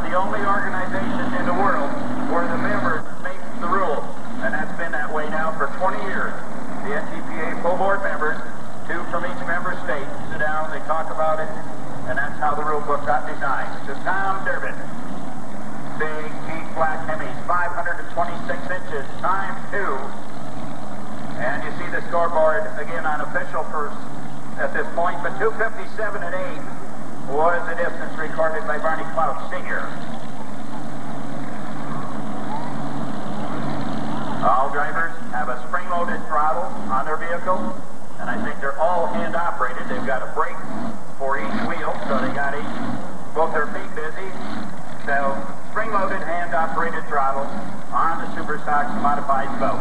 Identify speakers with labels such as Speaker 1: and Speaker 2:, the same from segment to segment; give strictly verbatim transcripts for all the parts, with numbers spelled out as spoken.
Speaker 1: the only organization in the world where the members make the rules, and that's been that way now for twenty years. The N T P A full board members, two from each member state, sit down, they talk about it, and that's how the rule book got designed. To Tom Durbin, big, deep black Hemis, five hundred twenty-six inches times two. And you see the scoreboard again on official first at this point, but two fifty-seven and eight was the distance recorded by Barney Clouch Senior All drivers have a spring-loaded throttle on their vehicle, and I think they're all hand-operated. They've got a brake for each wheel, so they got each, both their feet busy. So spring-loaded, hand-operated throttle on the Superstock modified boat.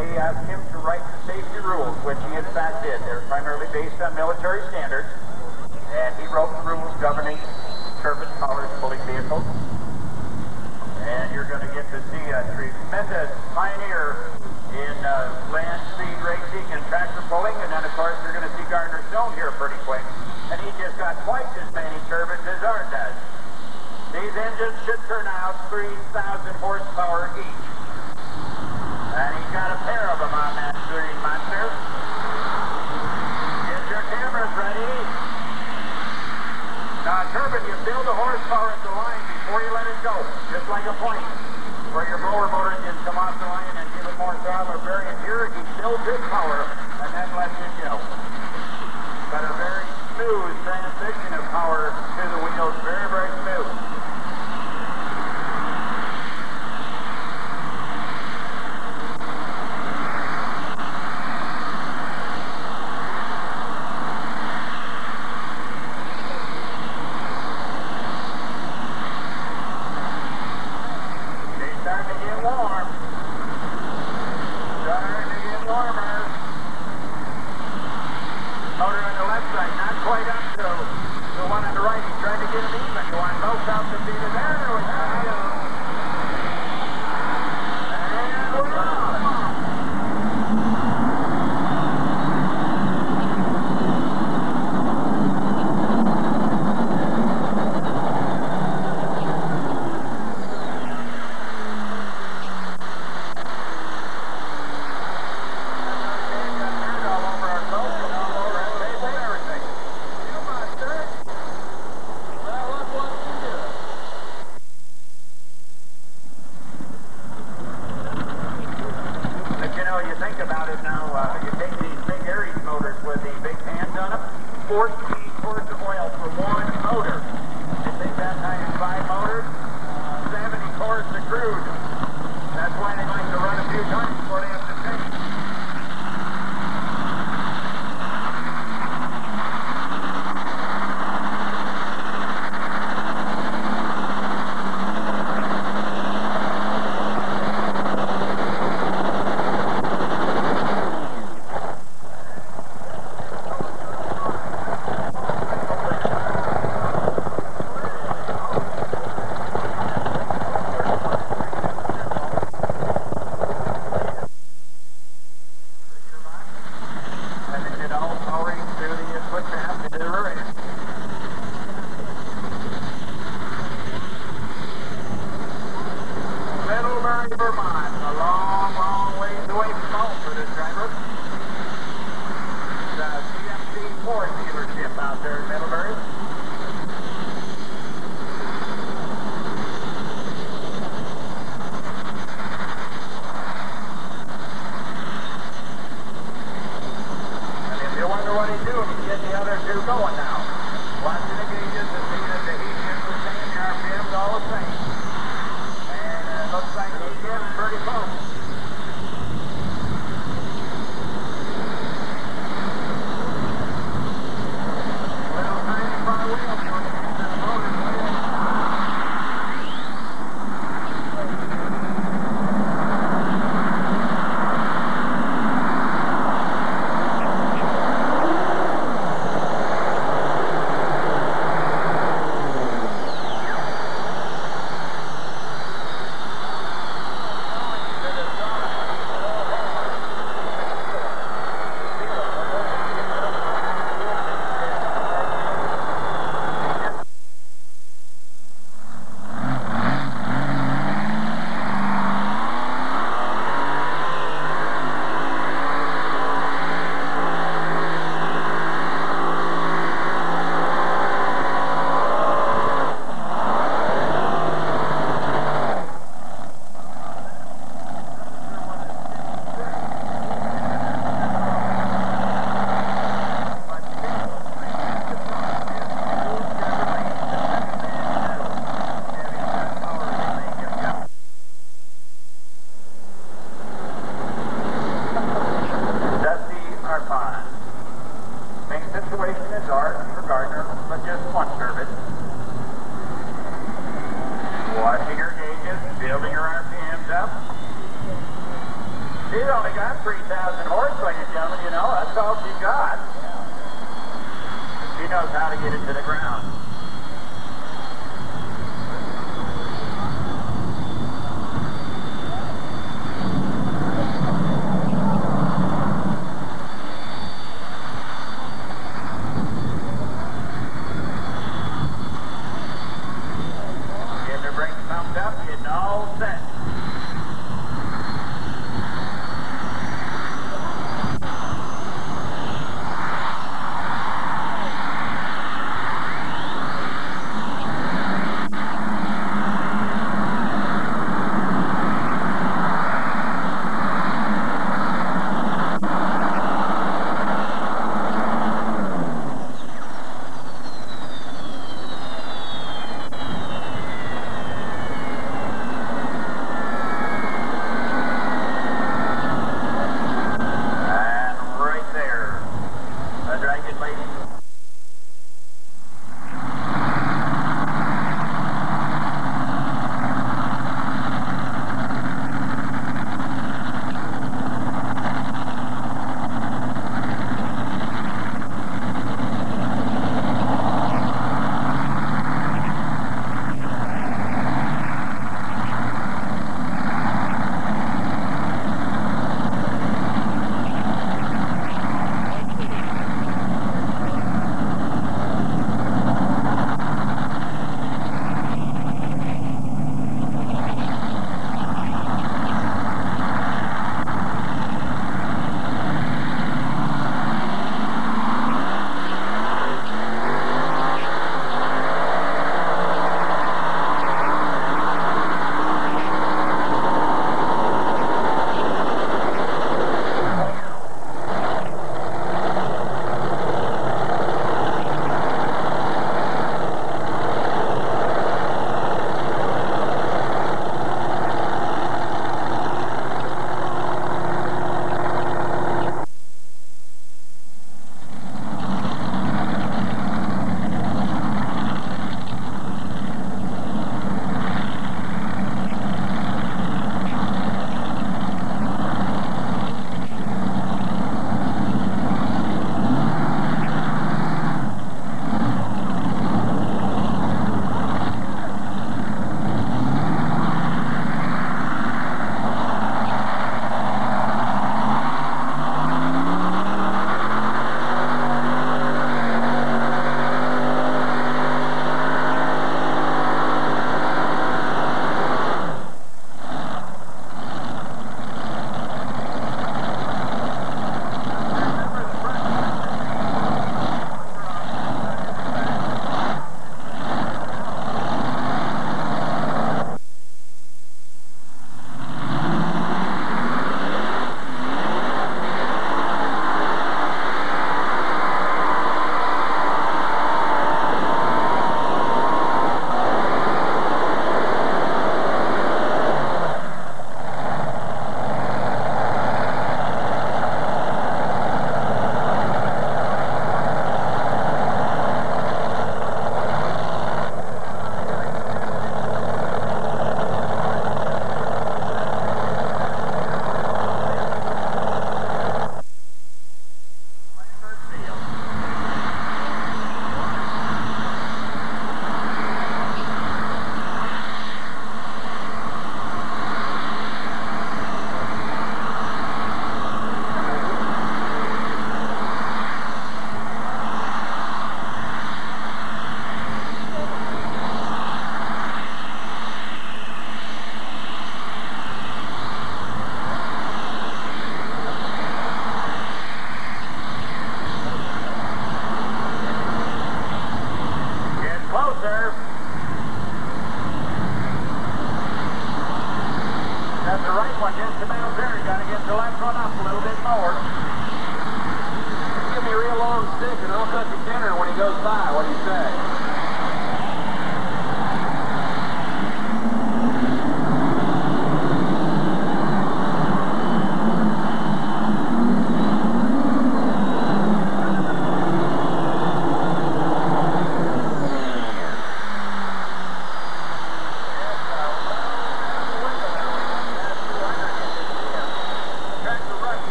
Speaker 1: they asked him to write the safety rules, which he in fact did. They're primarily based on military standards, and he wrote the rules governing turbine-powered pulling vehicles. And you're going to get to see a tremendous pioneer in uh, land speed racing and tractor pulling, and then of course you're going to see Gardner Stone here pretty quick, and he just got twice as many turbines as ours does. These engines should turn out three thousand horsepower each. And he's got a pair of them on that Green Monster. Get your cameras ready. Now, a turbine, you build the horsepower at the line before you let it go, just like a plane, where your blower motor can come off the line and give it more throttle or variant. Here, he builds his power and then lets it go. But a very smooth transition of power to the wheels, very, very smooth. three thousand horse, ladies and gentlemen, you know, that's all she got. She knows how to get it to the ground.